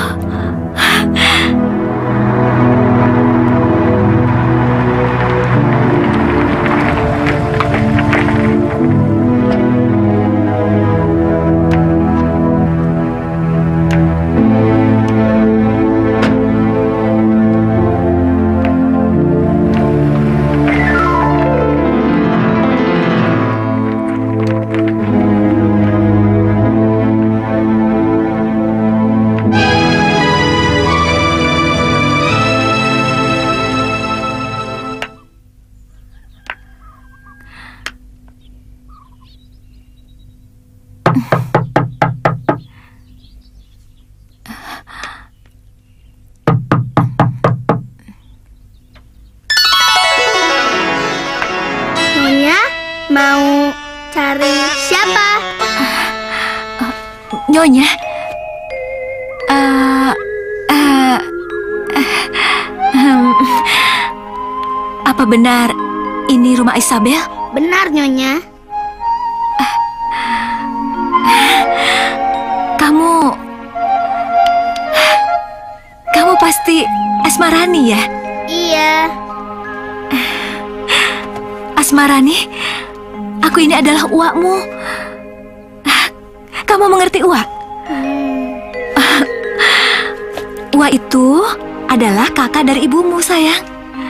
E: Mau cari siapa?
C: Nyonya. Apa benar ini rumah Isabel?
E: Benar, Nyonya.
C: Kamu pasti Asmarani ya?
E: Iya.
C: Asmarani, aku ini adalah uakmu. Kamu mengerti uak? Uak itu adalah kakak dari ibumu, sayang.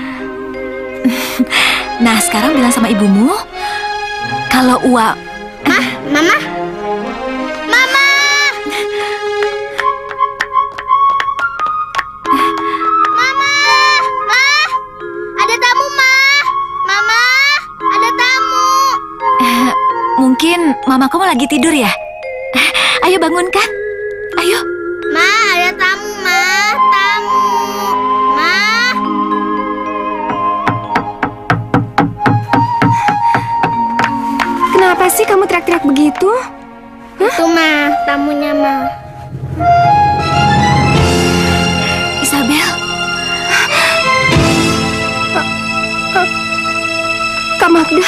C: Nah, sekarang bilang sama ibumu kalau uak...
E: Mama? Mama! Mama! Ma! Ada tamu, Ma! Mama! Ada tamu!
C: Mungkin mama kamu lagi tidur ya? Ayo bangunkan. Ayo.
E: Ma, ada tamu, Ma. Tamu. Ma.
D: Kenapa sih kamu teriak-teriak begitu?
E: Itu, Ma. Tamunya, Ma.
C: Isabel.
D: Kak Magda.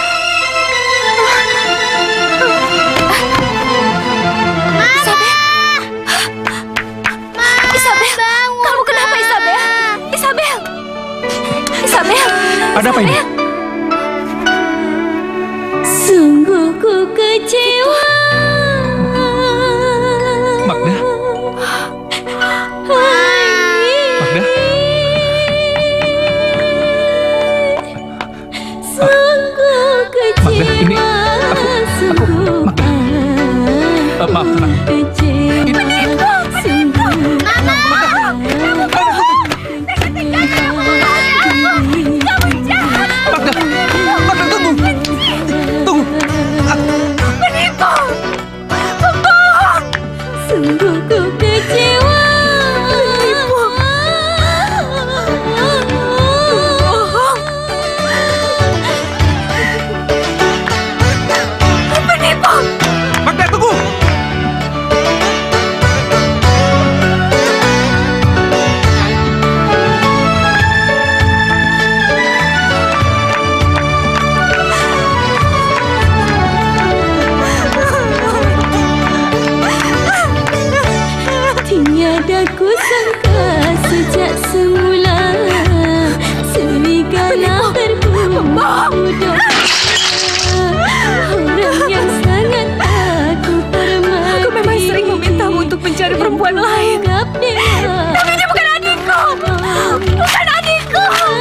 B: Ada apa ini?
J: Sungguh ku kecewa.
B: Magda? Magda?
J: Sungguh kecewa.
B: Magda, ini aku Magda. Maaf, tenang.
J: sangka sejak semula serigala berbudok. Orang yang sangat aku hormati.
D: Aku memang sering memintamu untuk mencari perempuan lain. Tapi dia bukan adikku. Bukan adikku.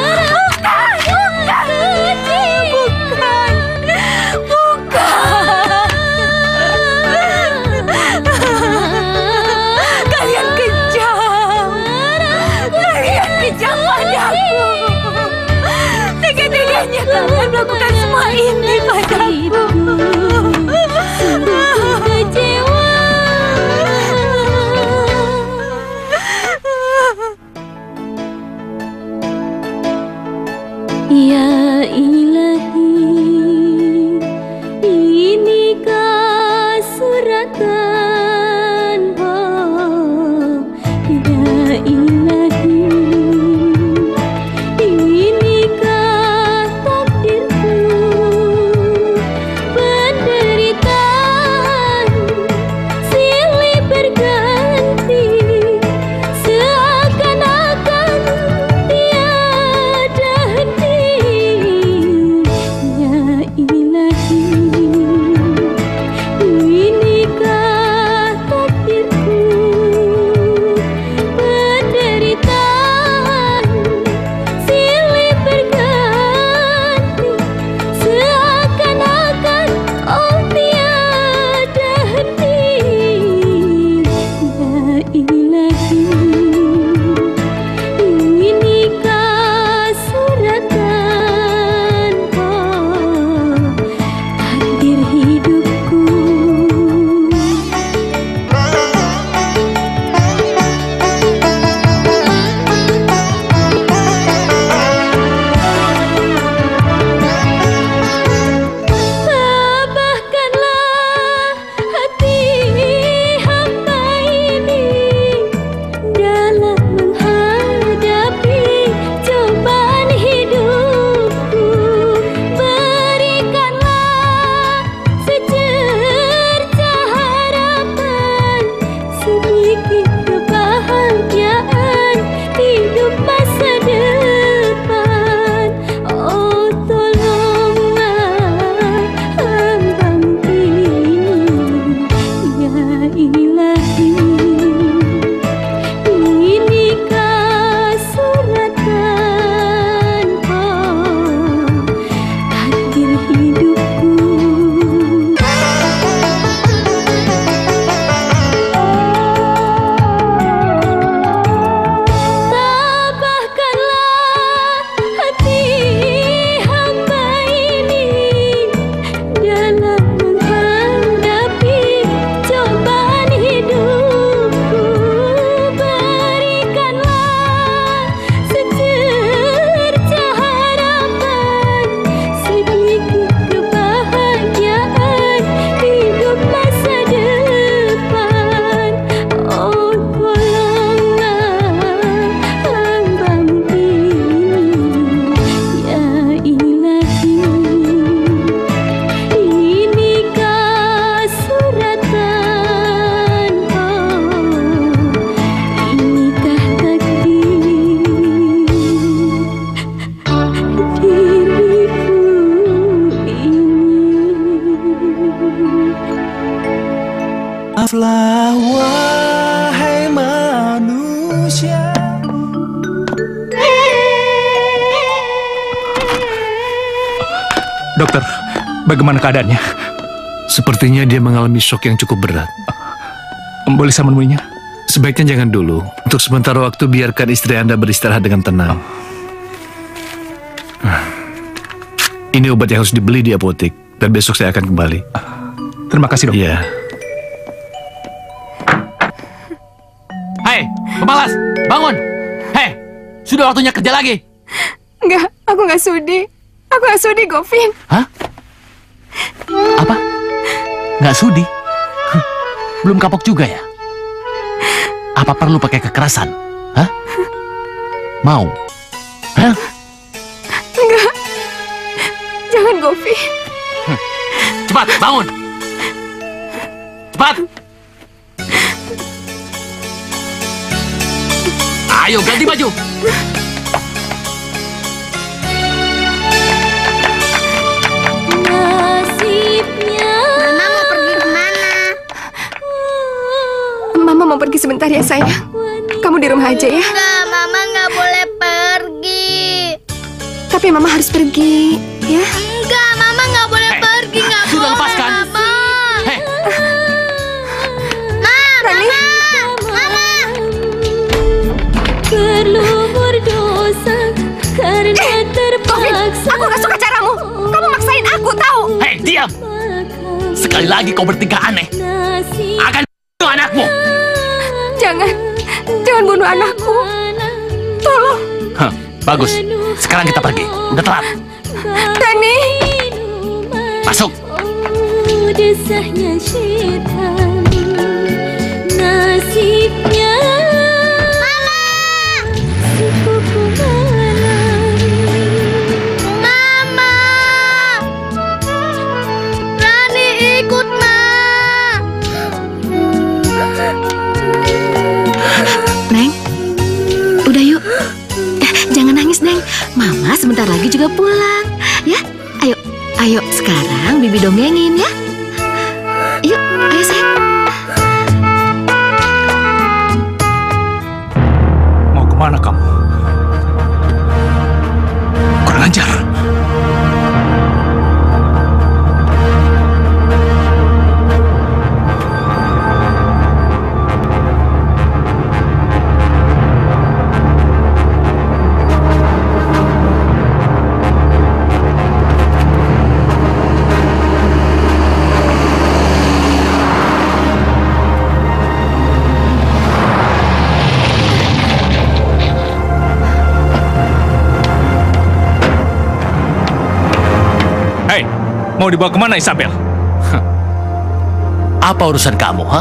D: Kalian kejam. Kalian kejam padaku. Tega-teganya kalian melakukan semua ini padaku.
J: Ya ilahi, inikah suratan? Oh, ya ilahi, inikah takdirku? Penderitaan silih berganti, seakan-akan tiada henti.
L: Maaflah wahai manusia.
B: Dokter, bagaimana keadaannya?
H: Sepertinya dia mengalami shock yang cukup berat.
B: Boleh saya menemuinya?
H: Sebaiknya jangan dulu. Untuk sementara waktu biarkan istri Anda beristirahat dengan tenang. Ini obat yang harus dibeli di apotek. Dan besok saya akan kembali.
B: Terima kasih, dok.
H: Iya.
F: Hei, pemalas, bangun! Hei, sudah waktunya kerja lagi.
D: Enggak, aku nggak sudi. Aku nggak sudi, Govin.
F: Hah? Apa? Nggak sudi? Belum kapok juga ya? Apa perlu pakai kekerasan? Hah? Mau? Hah?
D: Enggak. Jangan, Govin.
F: Cepat, bangun! Cepat! Ayo ganti baju.
E: Mama mau pergi kemana?
D: Mama mau pergi sebentar ya sayang. Kamu di rumah aja ya.
E: Enggak, Mama nggak boleh pergi.
D: Tapi Mama harus pergi, ya.
E: Enggak, Mama nggak boleh pergi. Nggak
F: sudah
E: boleh,
F: lepaskan.
E: Mama.
F: Hei,
D: Rani.
E: Mama.
J: Perlu berdosa karena terpaksa.
D: Aku gak suka caramu. Kamu maksain aku, tahu?
F: hei, diam. Sekali lagi kau bertingkah aneh, akan bunuh anakmu.
D: Jangan bunuh anakku. Tolong.
F: Hah, bagus. Sekarang kita pergi. Udah telat.
D: Rani.
F: Masuk.
J: Desahnya syaitan, nasibnya sepupu
E: Mama. Rani ikut, Ma.
K: Neng, udah yuk. Jangan nangis, Neng. Mama sebentar lagi juga pulang. Ya, ayo sekarang Bibi dongengin ya. Yuk, ayo sayang.
B: Mau kemana kamu? Kurang ajar. Hei, mau dibawa kemana Isabel?
F: Apa urusan kamu, ha?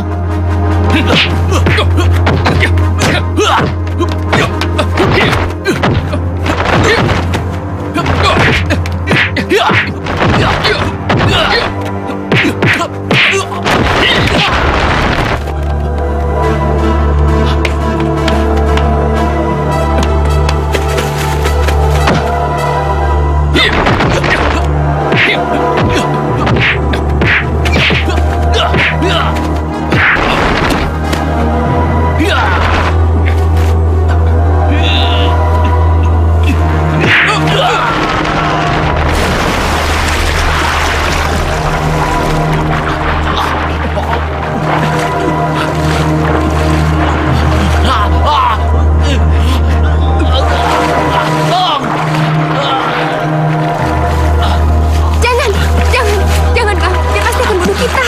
D: Jangan Bang. Dia pasti akan bunuh kita.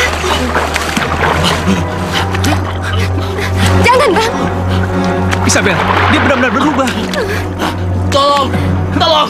D: Jangan Bang.
B: Isabel, dia benar-benar berubah.
F: Tolong, tolong.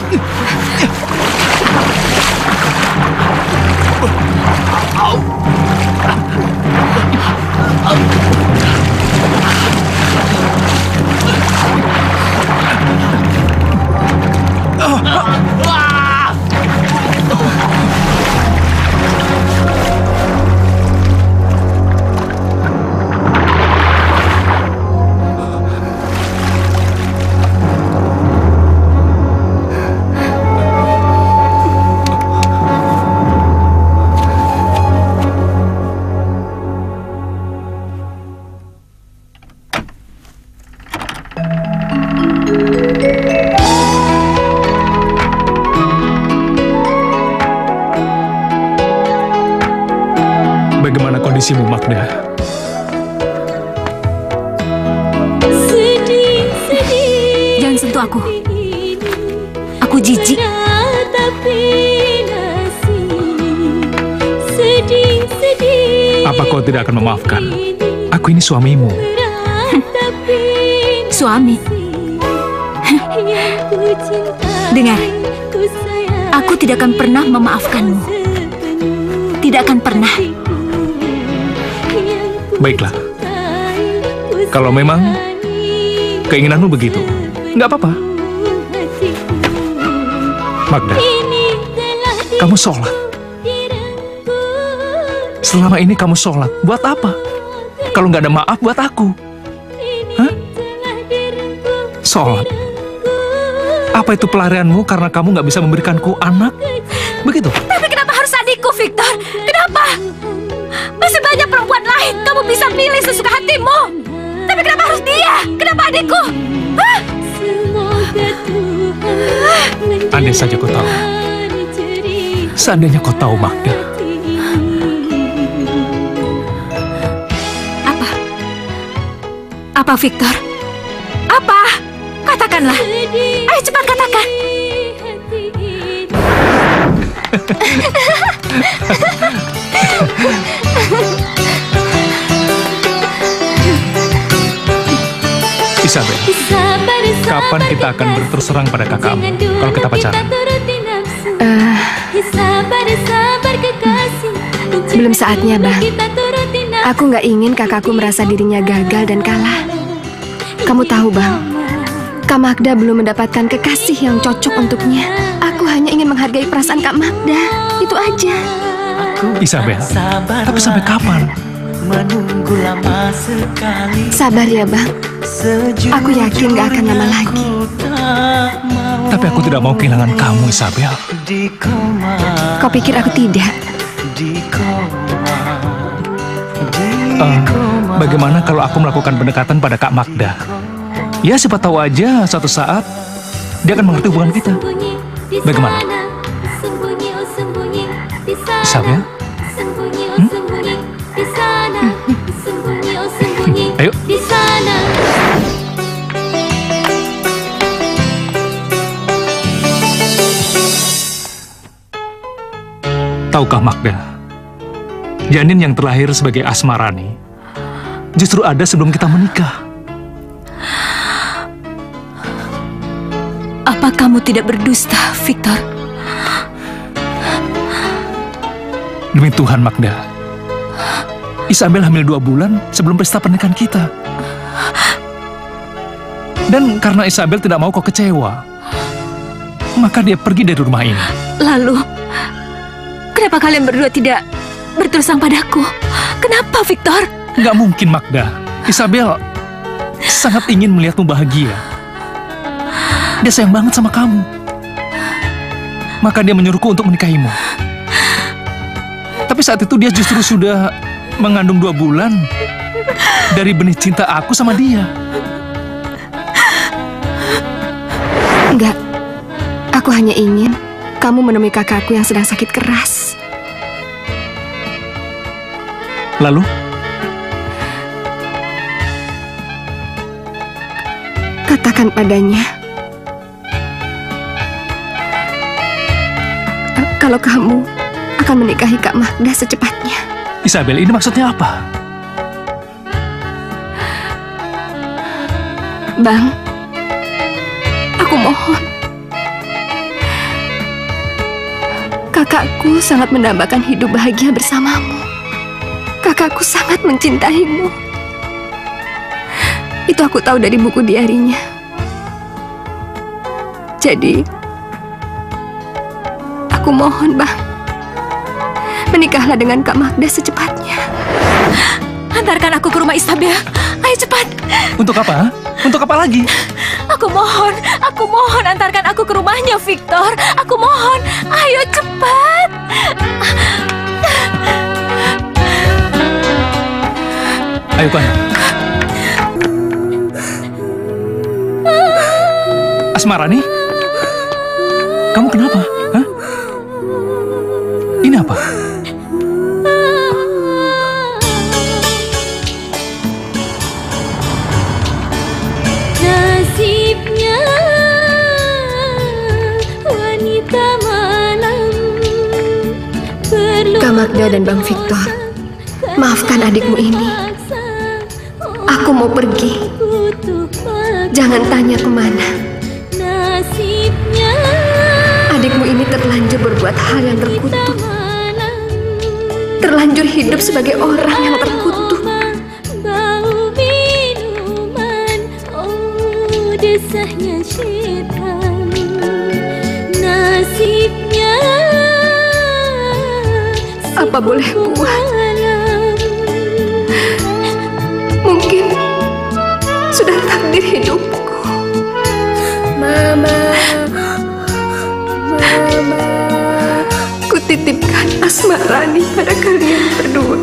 B: Bagaimana kondisimu, Magda?
C: Jangan sentuh aku. Aku jijik.
B: Apa kau tidak akan memaafkan? Aku ini suamimu.
C: Suami. Dengar, aku tidak akan pernah memaafkanmu. Tidak akan pernah.
B: Baiklah. Kalau memang keinginanmu begitu, nggak apa-apa. Magda, kamu sholat. Selama ini kamu sholat, buat apa? Kalau nggak ada maaf buat aku. Hah? Sholat. Apa itu pelarianmu karena kamu nggak bisa memberikanku anak? Begitu?
C: Tapi kenapa harus adikku, Victor? Kenapa? Masih banyak perempuan lain. Kamu bisa milih sesuka hatimu. Tapi kenapa harus dia? Kenapa adikku? Hah?
B: Andai saja kau tahu. Seandainya kau tahu, Magda.
C: Apa, Victor? Apa? Katakanlah. Ayo cepat katakan.
B: Isabel, kapan kita akan berterus terang pada kakakmu kalau kita pacaran?
D: Belum saatnya, Bang. Aku nggak ingin kakakku merasa dirinya gagal dan kalah. Kamu tahu, Bang, Kak Magda belum mendapatkan kekasih yang cocok untuknya. Aku hanya ingin menghargai perasaan Kak Magda. Itu aja.
B: Isabel, tapi sampai kapan?
A: Menunggu lama sekali.
D: Sabar ya, Bang. Aku yakin gak akan lama lagi.
B: Tapi aku tidak mau kehilangan kamu, Isabel.
D: Kau pikir aku tidak?
B: Bagaimana kalau aku melakukan pendekatan pada Kak Magda? Ya, siapa tahu aja suatu saat dia akan mengerti hubungan kita. Bagaimana? Isabel? Ayo. Tahukah Magda, janin yang terlahir sebagai Asmarani justru ada sebelum kita menikah.
C: Apa kamu tidak berdusta, Victor?
B: Demi Tuhan, Magda, Isabel hamil 2 bulan sebelum pesta pernikahan kita. Dan karena Isabel tidak mau kau kecewa, maka dia pergi dari rumah ini.
C: Lalu, kenapa kalian berdua tidak berterus terang padaku? Kenapa, Victor?
B: Nggak mungkin, Magda. Isabel sangat ingin melihatmu bahagia. Dia sayang banget sama kamu. Maka dia menyuruhku untuk menikahimu. Tapi saat itu dia justru sudah mengandung 2 bulan dari benih cinta aku sama dia.
D: Enggak. Aku hanya ingin kamu menemui kakakku yang sedang sakit keras.
B: Lalu?
D: Katakan padanya, kalau kamu akan menikahi Kak Magda secepatnya.
B: Isabel, ini maksudnya apa?
D: Bang, aku mohon. Kakakku sangat mendambakan hidup bahagia bersamamu. Kakakku sangat mencintaimu. Itu aku tahu dari buku diarinya. Jadi, aku mohon, Bang, menikahlah dengan Kak Magda secepatnya.
C: Antarkan aku ke rumah Isabel. Ayo cepat.
B: Untuk apa? Untuk apa lagi?
C: Aku mohon antarkan aku ke rumahnya, Victor. Aku mohon, ayo cepat.
B: Ayo kan. Asmarani, kamu kenapa? Hah? Ini apa?
J: Nasibnya wanita malam.
D: Kak Magda dan Bang Victor, maafkan adikmu ini. Aku mau pergi. Jangan tanya kemana. Adikmu ini terlanjur berbuat hal yang terkutuk. Terlanjur hidup sebagai orang yang terkutuk.
J: Bau minuman, oh desahnya syaitan. Nasibnya
D: apa boleh buat? Mungkin sudah takdir hidupku. asmarani pada kalian berdua.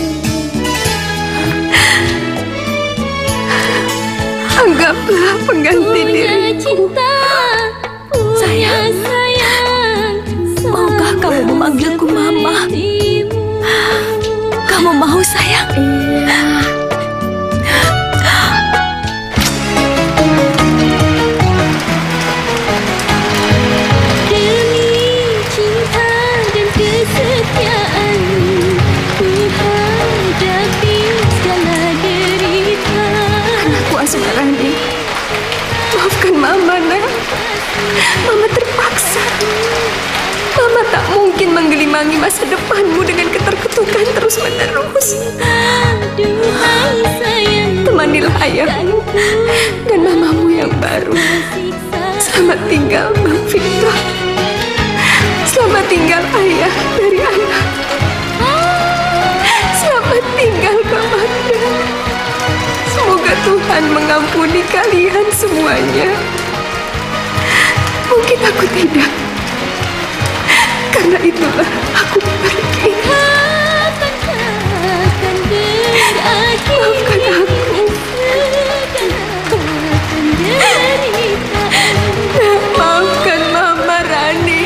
D: Anggaplah pengganti diriku.
C: Sayang, maukah kamu memanggilku Mama? Kamu mau, sayang?
D: Anakku Asmarani, maafkan Mama, Nak. Mama terpaksa. Mama tak mungkin menggelimangi masa depanmu dengan keterketukan terus-menerus. Temanilah ayahmu dan mamamu yang baru. Selamat tinggal, Bang Victor. Selamat tinggal ayah dari anak. Selamat tinggal, Kak Magda. Semoga Tuhan mengampuni kalian semuanya. Mungkin aku tidak. Karena itulah aku pergi. Maafkan aku. Maafkan Mama Rani.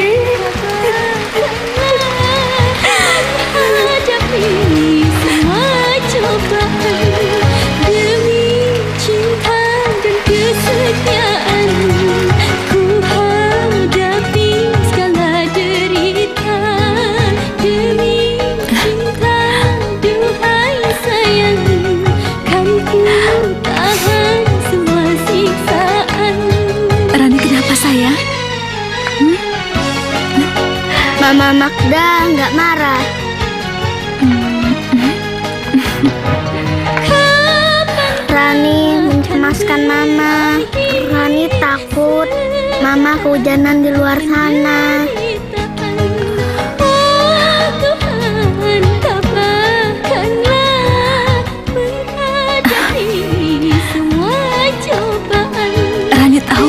E: Mama Magda nggak marah. Rani mencemaskan Mama. Rani takut Mama kehujanan di luar sana.
C: Rani tahu,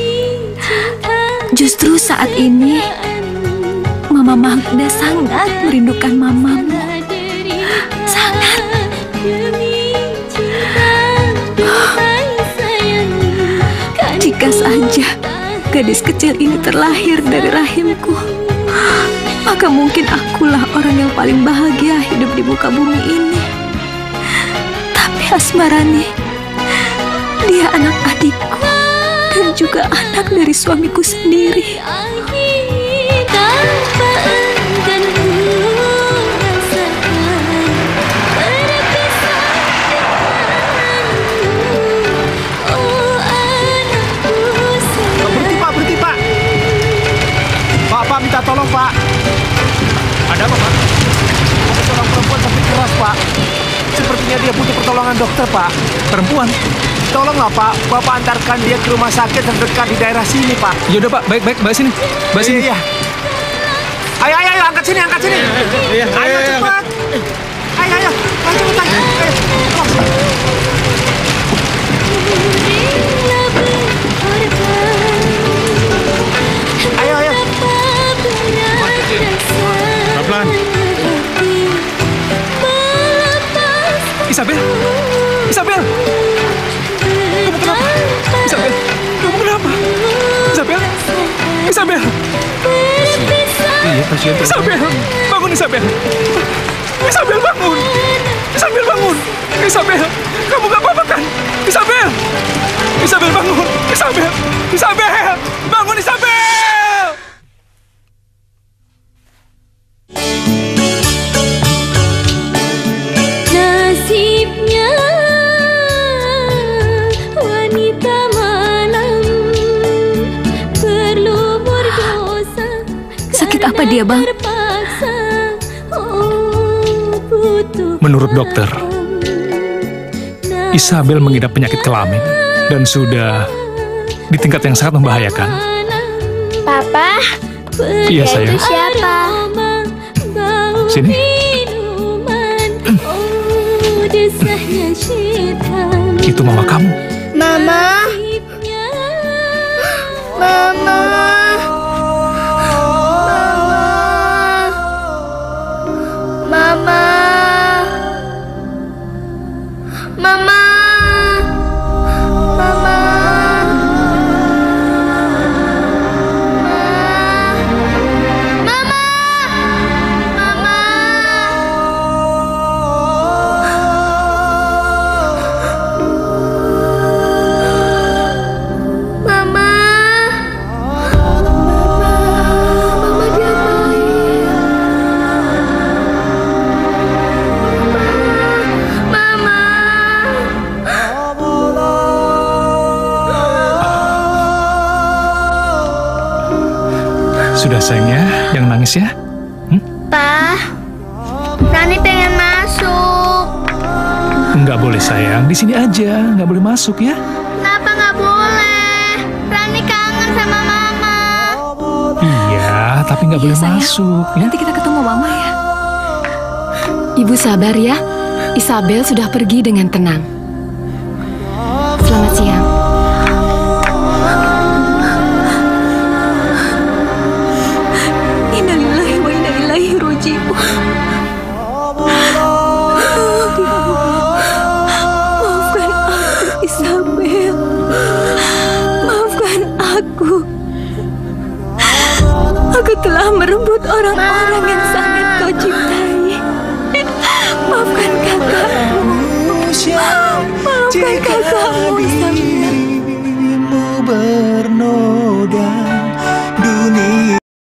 C: justru saat ini Mama Magda sangat merindukan mamamu. Sangat. Jika saja gadis kecil ini terlahir dari rahimku, maka mungkin akulah orang yang paling bahagia hidup di muka bumi ini. Tapi Asmarani, dia anak adikku dan juga anak dari suamiku sendiri.
H: Berhenti Pak. Pak minta tolong Pak. Ada apa Pak? Ada seorang perempuan sakit keras Pak. Sepertinya dia butuh pertolongan dokter Pak. Perempuan? Tolonglah Pak, Bapak antarkan dia ke rumah sakit terdekat di daerah sini Pak.
B: Yaudah Pak, baik, bawa sini. Bawa sini.
H: Iya. Ayo, angkat sini. Ayo cepat. Ayo cepat. Ayo.
B: Pelan. Isabel. Isabel. Iya, pasien. Isabel, bangun Isabel. Isabel bangun. Isabel, kamu gak apa-apa kan? Isabel bangun. Isabel, bangun Isabel.
J: Nasibnya wanita malam perlu berdosa.
C: Sakit apa dia, Bang?
B: Menurut dokter, Isabel mengidap penyakit kelamin dan sudah di tingkat yang sangat membahayakan.
E: Papa?
B: Iya sayang.
E: Itu siapa?
B: Sini. Itu mama kamu.
E: Mama. Mama.
B: Sudah sayang ya, jangan nangis ya.
E: Pa, Rani pengen masuk.
B: Nggak boleh sayang, di sini aja, nggak boleh masuk ya.
E: Kenapa nggak boleh? Rani kangen sama Mama.
B: Iya, tapi nggak boleh
D: sayang.
B: masuk ya.
D: Nanti kita ketemu Mama ya. Ibu sabar ya. Isabel sudah pergi dengan tenang. Selamat siang. Innalillahi wa inna ilaihi raji'un. Maafkan aku, Isabel. Maafkan aku. Aku telah merebut orang-orang yang sangat kau cintai.